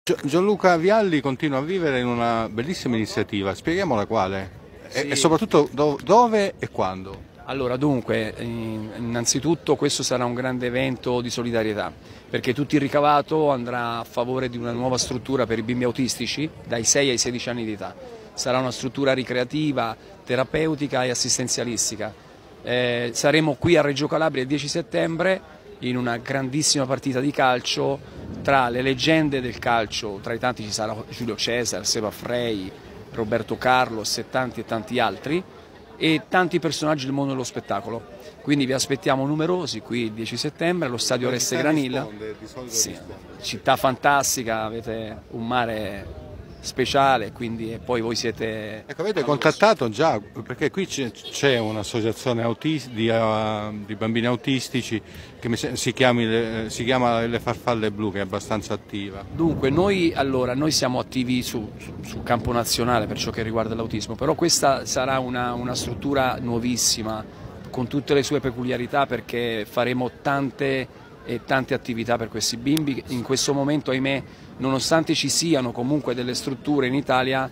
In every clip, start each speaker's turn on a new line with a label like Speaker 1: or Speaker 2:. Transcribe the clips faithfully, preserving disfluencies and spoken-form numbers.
Speaker 1: Gianluca Vialli continua a vivere in una bellissima iniziativa, spieghiamola quale
Speaker 2: Sì.
Speaker 1: e, e soprattutto do, dove e quando.
Speaker 2: Allora, dunque, innanzitutto questo sarà un grande evento di solidarietà, perché tutto il ricavato andrà a favore di una nuova struttura per i bimbi autistici dai sei ai sedici anni di età. Sarà una struttura ricreativa, terapeutica e assistenzialistica. Eh, saremo qui a Reggio Calabria il dieci settembre in una grandissima partita di calcio tra le leggende del calcio, tra i tanti ci sarà Giulio Cesar, Seba Frey, Roberto Carlos e tanti e tanti altri, e tanti personaggi del mondo dello spettacolo. Quindi vi aspettiamo numerosi qui il dieci settembre allo stadio Oreste Granilla. Sì, città fantastica, avete un mare speciale, quindi e poi voi siete...
Speaker 1: Ecco, avete contattato già, perché qui c'è un'associazione di, uh, di bambini autistici che mi, si, chiami, si chiama Le Farfalle Blu, che è abbastanza attiva.
Speaker 2: Dunque, noi, allora, noi siamo attivi su, su, sul campo nazionale per ciò che riguarda l'autismo, però questa sarà una, una struttura nuovissima, con tutte le sue peculiarità, perché faremo tante e tante attività per questi bimbi. In questo momento, ahimè, nonostante ci siano comunque delle strutture in Italia,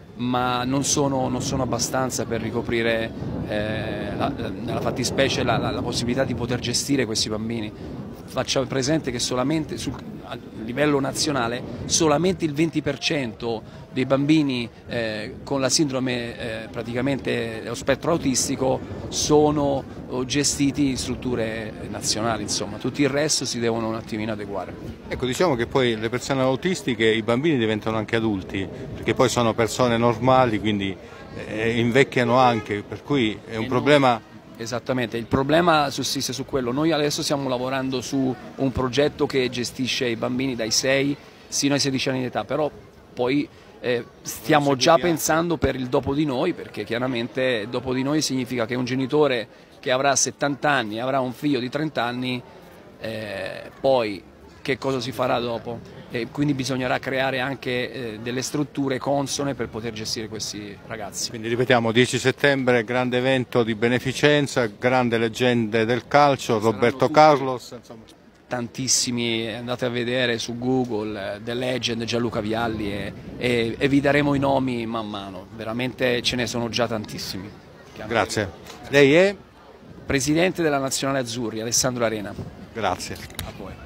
Speaker 2: ma non sono, non sono abbastanza per ricoprire eh, la, nella fattispecie la, la, la possibilità di poter gestire questi bambini. Facciamo presente che solamente sul, a livello nazionale solamente il venti per cento dei bambini eh, con la sindrome eh, praticamente dello spettro autistico sono gestiti in strutture nazionali, insomma tutti il resto si devono un attimino adeguare.
Speaker 1: Ecco, diciamo che poi le persone autistiche, i bambini diventano anche adulti, perché poi sono persone normali, quindi eh, invecchiano anche, per cui è un e problema...
Speaker 2: Non... Esattamente, il problema sussiste su quello. Noi adesso stiamo lavorando su un progetto che gestisce i bambini dai sei sino ai sedici anni di età, però poi eh, stiamo già pensando per il dopo di noi, perché chiaramente dopo di noi significa che un genitore che avrà settanta anni e avrà un figlio di trenta anni, eh, poi che cosa si farà dopo? E quindi bisognerà creare anche eh, delle strutture consone per poter gestire questi ragazzi.
Speaker 1: Quindi ripetiamo, dieci settembre, grande evento di beneficenza, grande leggende del calcio, Roberto Carlos. Insomma.
Speaker 2: Tantissimi, andate a vedere su Google, The Legend, Gianluca Vialli e, e, e vi daremo i nomi man mano, veramente ce ne sono già tantissimi.
Speaker 1: Grazie. Lei è?
Speaker 2: Presidente della Nazionale Azzurri, Alessandro Arena.
Speaker 1: Grazie.
Speaker 2: A voi.